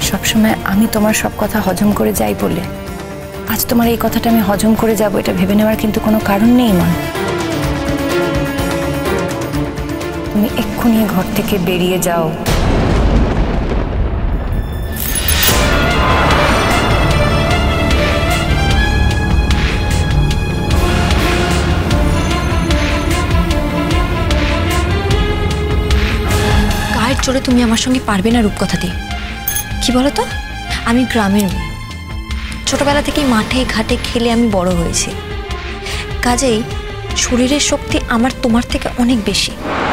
সবসময় আমি তোমার সব কথা হজম করে যাই বলে আজ তোমার এই কথাটা আমি হজম করে যাব এটা ভেবে নেওয়ার কিন্তু কোনো কারণ নেই ইমন। তুমি এক্ষুনি ঘর থেকে বেরিয়ে যাও। গায়ের জোরে তুমি আমার সঙ্গে পারবে না রূপকথা দিয়ে। কি বলো তো, আমি গ্রামের মেয়ে, ছোটবেলা থেকেই মাঠে ঘাটে খেলে আমি বড় হয়েছি, কাজেই শরীরের শক্তি আমার তোমার থেকে অনেক বেশি।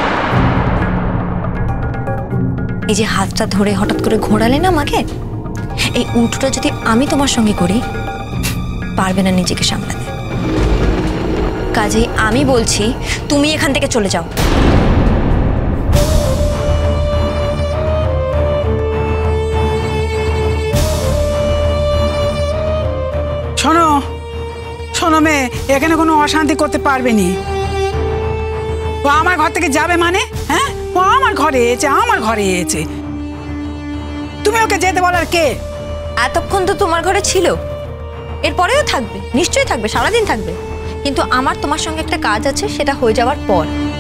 এই যে হাতটা ধরে হঠাৎ করে ঘোরালে না আমাকে, এই উল্টোটা যদি আমি তোমার সঙ্গে করি পারবে না নিজেকে সামলাতে। কাজেই আমি বলছি তুমি এখান থেকে চলে যাও। শোনো শোনো মেয়ে, এখানে কোনো অশান্তি করতে পারবে নি। ও আমার ঘর থেকে যাবে মানে? হ্যাঁ, ও আমার ঘরে এসেছে, আমার ঘরে এসেছে, তুমি ওকে যেতে বলার কে? এতক্ষণ তো তোমার ঘরে ছিল, এরপরেও থাকবে, নিশ্চয়ই থাকবে, সারাদিন থাকবে। কিন্তু আমার তোমার সঙ্গে একটা কাজ আছে, সেটা হয়ে যাওয়ার পর।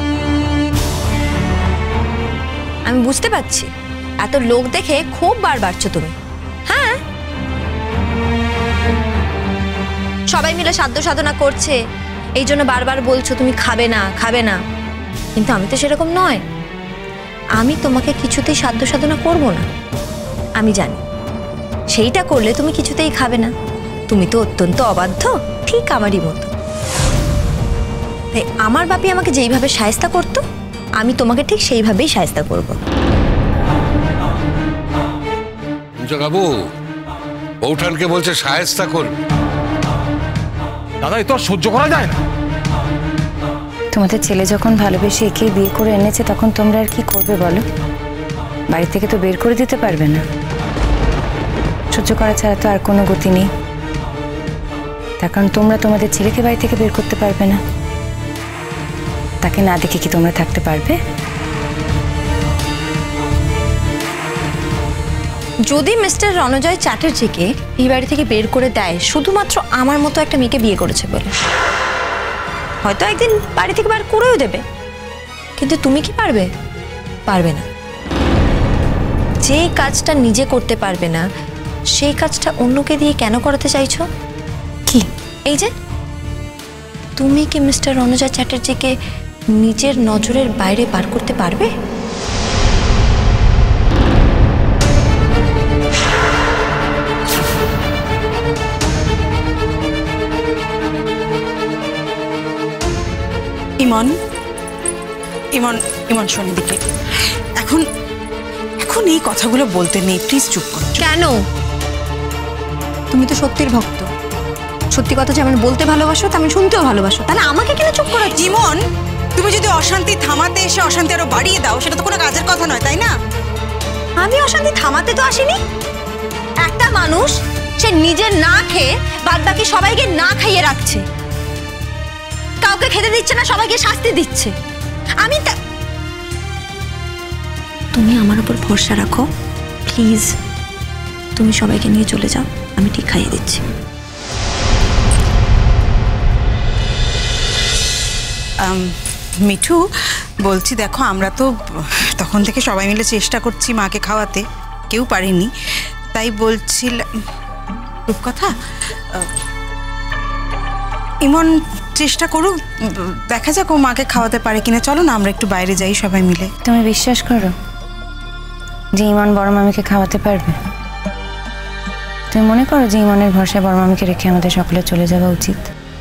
আমি বুঝতে পারছি এত লোক দেখে খুব বার বাড়ছো তুমি। হ্যাঁ, সবাই মিলে সাধ্য সাধনা করছে, এই জন্য বারবার বলছো তুমি খাবে না খাবে না, কিন্তু আমি তো সেরকম নয়। আমি তোমাকে কিছুতেই সাধ্য সাধনা করব না, আমি জানি সেইটা করলে তুমি কিছুতেই খাবে না। তুমি তো অত্যন্ত অবাধ্য, ঠিক আমারই মতো। তাই আমার বাপি আমাকে যেইভাবে শায়েস্তা করতো, আমি তোমাকে ঠিক সেইভাবেই শায়েস্তা করব। বাবু বৌঠানকে বলছে শায়েস্তা করবে। দাদা, এ তো আর সহ্য করা যায় না। তোমাদের ছেলে যখন ভালোবেসে একে বিয়ে করে এনেছে তখন তোমরা আর কি করবে বলো? বাড়ি থেকে তো বের করে দিতে পারবে না, সহ্য করা ছাড়া তো আর কোনো গতি নেই। তার কারণ তোমরা তোমাদের ছেলেকে বাড়ি থেকে বের করতে পারবে না, তাকে না দেখে কি তোমরা থাকতে পারবে? যদি মিস্টার রণজয় চ্যাটার্জিকে এই বাড়ি থেকে বের করে দেয় শুধুমাত্র আমার মতো একটা মেয়েকে বিয়ে করেছে বলে, হয়তো একদিন বাড়ি থেকে বার করেও দেবে, কিন্তু তুমি কি পারবে? পারবে না। যে কাজটা নিজে করতে পারবে না সেই কাজটা অন্যকে দিয়ে কেন করাতে চাইছো? কি এই যে তুমি কি মিস্টার রণজয় চ্যাটার্জিকে নিজের নজরের বাইরে বার করতে পারবে? ইমন ইমন ইমন শোন দিকে, এখন এখন এই কথাগুলো বলতে নেই, প্লিজ চুপ করো। কেন? তুমি তো সত্যির ভক্ত, সত্যি কথা যেমন বলতে ভালোবাসো তেমন শুনতেও ভালোবাসো, তাহলে আমাকে কেন চুপ করো? ইমন, তুমি যদি অশান্তি থামাতে এসে অশান্তি আরো বাড়িয়ে দাও, সেটা তো কোনো কাজের কথা নয়, তাই না? আমি অশান্তি থামাতে তো আসিনি। একটা মানুষ সে নিজে না খেয়ে বাদ বাকি সবাইকে না খাইয়ে রাখছে, কাউকে খেতে দিচ্ছে না, সবাইকে শাস্তি দিচ্ছে। আমি তুমি আমার উপর ভরসা রাখো প্লিজ, তুমি সবাইকে নিয়ে চলে যাও, আমি ঠিক খাইয়ে দিচ্ছি। মিঠু বলছি, দেখো আমরা তো তখন থেকে সবাই মিলে চেষ্টা করছি মাকে খাওয়াতে, কেউ পারেনি, তাই বলছিলাম রূপকথা, ইমন চেষ্টা করুক, দেখা যাক ও মাকে খাওয়াতে পারে কিনা। চলো না আমরা একটু বাইরে যাই সবাই মিলে। তুমি বিশ্বাস করো যে ইমন বড় মামিকে খাওয়াতে পারবে? তুমি মনে করো যে ইমনের ভরসায় বড় মামিকে রেখে আমাদের সকলে চলে যাওয়া উচিত?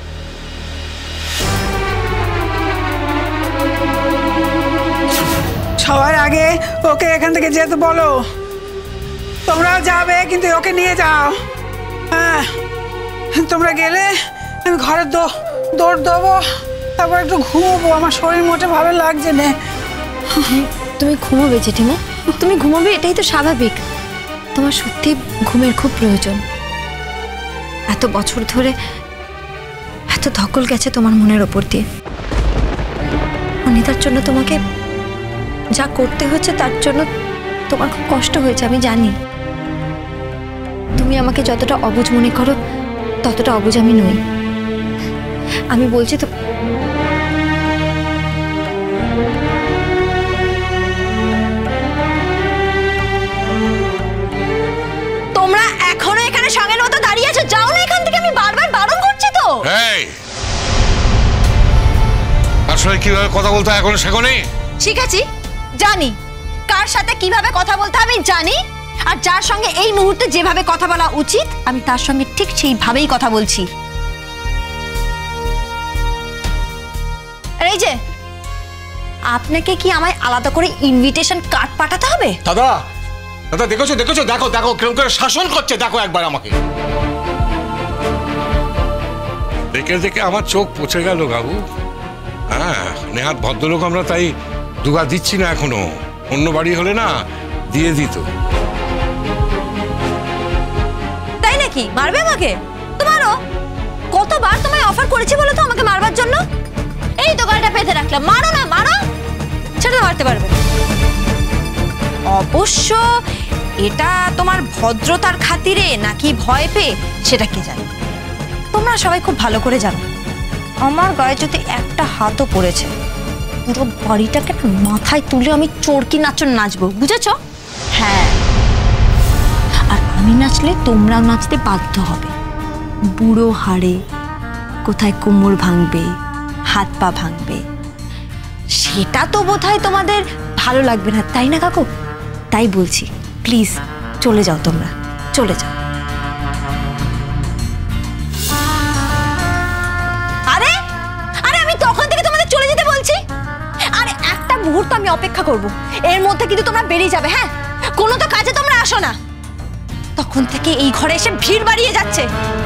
সবার আগে ওকে এখান থেকে যেতে বলো। তোমরা যাবে কিন্তু ওকে নিয়ে যাও। হ্যাঁ, তোমরা গেলে আমি ঘরে দৌড় দেবো, তারপর একটু ঘুমোবো, আমার শরীর মোটে ভালো লাগছে না। তুমি ঘুমোবে জেঠিমা, তুমি ঘুমোবে, এটাই তো স্বাভাবিক। তোমার সত্যি ঘুমের খুব প্রয়োজন। এত বছর ধরে এত ধকল গেছে তোমার মনের ওপর দিয়ে, অনিতার জন্য তোমাকে যা করতে হচ্ছে তার জন্য তোমার খুব কষ্ট হয়েছে, আমি জানি। আমাকে যতটা অবুঝ মনে করো ততটা অবুঝ আমি নই। আমি বলছি তো, তোমরা এখনো এখানে সঙ্গের মতো দাঁড়িয়ে আছো, যাও না এখান থেকে, আমি বারবার বারণ করছি তো। আসলে কিভাবে কথা বলতে হয় এখনো শেখো নি? শিখেছি, জানি কার সাথে কিভাবে কথা বলতে আমি জানি, আর যার সঙ্গে এই মুহূর্তে যেভাবে কথা বলা উচিত আমি তার সঙ্গে ঠিক সেইভাবেই কথা বলছি। আর এই যে আপনাকে কি আমায় আলাদা করে ইনভিটেশন কার্ড পাঠাতে হবে? দাদা দাদা দেখেছো দেখেছো, দেখো দেখো কিরকম করে শাসন করছে, দেখো একবার আমাকে। দেখে দেখে আমার চোখ পচে গেল বাবু। হ্যাঁ, নেহাত ভদ্রলোক আমরা, তাই দুগা দিচ্ছি না এখনো। অন্য বাড়ি হলে না দিয়ে দিত। তাই নাকি? মারবে আমাকে? তোমারও কতবার তোমায় অফার করেছি বলো তো আমাকে মারবার জন্য? এই তো গালটা পেতে রাখলাম, মারো না, মারো, সেটা মারতে পারবে। অবশ্য এটা তোমার ভদ্রতার খাতিরে নাকি ভয় পেয়ে সেটা কে জানে। তোমরা সবাই খুব ভালো করে জানো আমার গায়ে যদি একটা হাতও পড়েছে পুরো বাড়িটাকে মাথায় তুলে আমি চরকি নাচন নাচবো, বুঝেছো? হ্যাঁ, আর আমি নাচলে তোমরাও নাচতে বাধ্য হবে। বুড়ো হাড়ে কোথায় কোমর ভাঙবে, হাত পা ভাঙবে, সেটা তো বোধহয় তোমাদের ভালো লাগবে না, তাই না কাকু? তাই বলছি, প্লিজ চলে যাও, তোমরা চলে যাও। আরে আরে আমি তখন থেকে তোমাদের চলে যেতে বলছি। আরে একটা মুহূর্ত আমি অপেক্ষা করব, এর মধ্যে কিন্তু তোমরা বেরিয়ে যাবে। হ্যাঁ, কোনো তো কাজে তোমরা আসো না, তখন থেকে এই ঘরে এসে ভিড় বাড়িয়ে যাচ্ছে।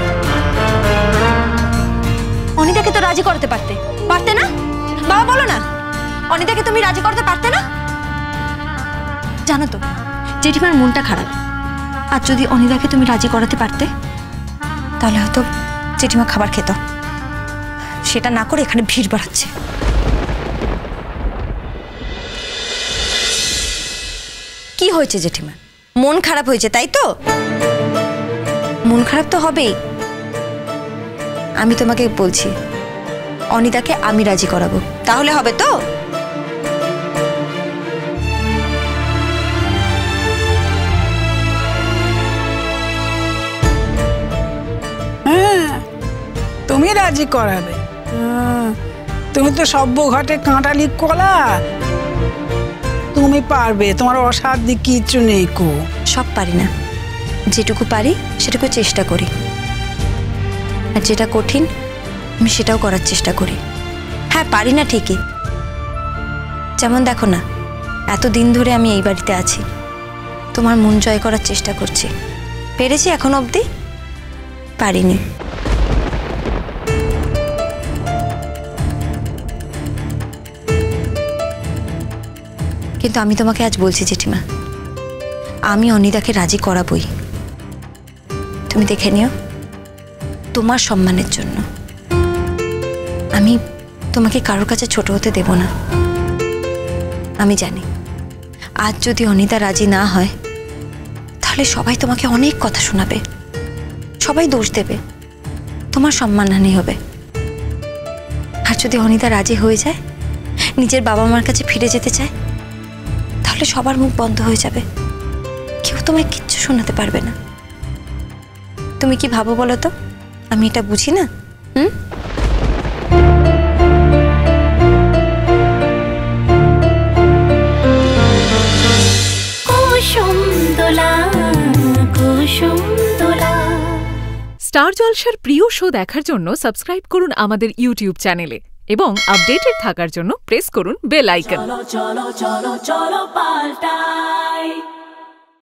অনিতাকে তো রাজি করতে পারতে, পারতে না? বাবা বলো না, অনিতাকে তুমি রাজি করতে পারতে না? জানো তো জেঠিমার মনটা খারাপ, আর যদি অনিতাকে তুমি রাজি করাতে পারতে তাহলে হয়তো জেঠিমা খাবার খেত। সেটা না করে এখানে ভিড় বাড়াচ্ছে। কি হয়েছে জেঠিমা? মন খারাপ হয়েছে তাই তো? মন খারাপ তো হবেই। আমি তোমাকে বলছি অনিতাকে আমি রাজি করাবো, তাহলে হবে তো? হ্যাঁ, তুমি রাজি করাবে? তুমি তো সভ্য ঘাটে কাঁটালি কলা, তুমি পারবে, তোমার অসাধ্য কিচ্ছু নেই কো। সব পারি না, যেটুকু পারি সেটুকু চেষ্টা করি, আর যেটা কঠিন আমি সেটাও করার চেষ্টা করি। হ্যাঁ, পারি না ঠিকই, যেমন দেখো না এতদিন ধরে আমি এই বাড়িতে আছি, তোমার মন জয় করার চেষ্টা করছি, পেরেছি এখন অবধি? পারিনি। কিন্তু আমি তোমাকে আজ বলছি জেঠিমা, আমি অনিতাকে রাজি করাবই। তুমি দেখে নিও, তোমার সম্মানের জন্য। আমি তোমাকে কারোর কাছে ছোট হতে দেব না। আমি জানি আজ যদি অনিতা রাজি না হয় তাহলে সবাই তোমাকে অনেক কথা শোনাবে, সবাই দোষ দেবে, তোমার সম্মানহানি হবে। আর যদি অনিতা রাজি হয়ে যায়, নিজের বাবা মার কাছে ফিরে যেতে চায়, তাহলে সবার মুখ বন্ধ হয়ে যাবে, কেউ তোমায় কিচ্ছু শোনাতে পারবে না। তুমি কি ভাবো বলো তো? আমি এটা বুঝি না? স্টার জলসার প্রিয় শো দেখার জন্য সাবস্ক্রাইব করুন আমাদের ইউটিউব চ্যানেলে এবং আপডেটেড থাকার জন্য প্রেস করুন বেল আইকন। চলো চলো চলো চলো পাল্টাই।